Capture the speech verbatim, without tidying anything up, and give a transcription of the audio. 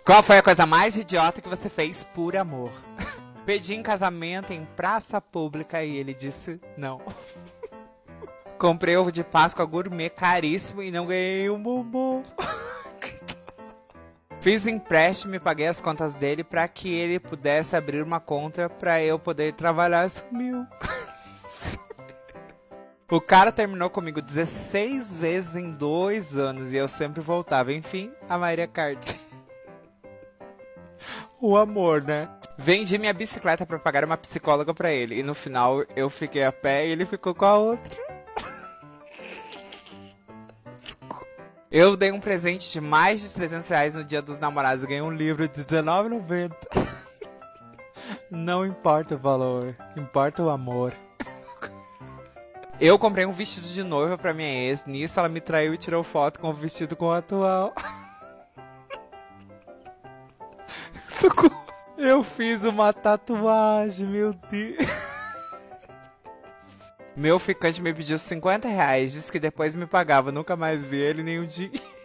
Qual foi a coisa mais idiota que você fez por amor? Pedi em casamento em praça pública e ele disse não. Comprei ovo de Páscoa gourmet caríssimo e não ganhei um bombom. Fiz um empréstimo e paguei as contas dele pra que ele pudesse abrir uma conta pra eu poder trabalhar. Sumiu. O cara terminou comigo dezesseis vezes em dois anos e eu sempre voltava. Enfim, a Maria Card. O amor, né? Vendi minha bicicleta pra pagar uma psicóloga pra ele. E no final eu fiquei a pé e ele ficou com a outra. Eu dei um presente de mais de trezentos reais no dia dos namorados e ganhei um livro de dezenove reais e noventa centavos. Não importa o valor, importa o amor. Eu comprei um vestido de noiva pra minha ex. Nisso ela me traiu e tirou foto com o vestido com o atual. Socorro. Eu fiz uma tatuagem, meu Deus. Meu ficante me pediu cinquenta reais, disse que depois me pagava. Nunca mais vi ele nem um dia.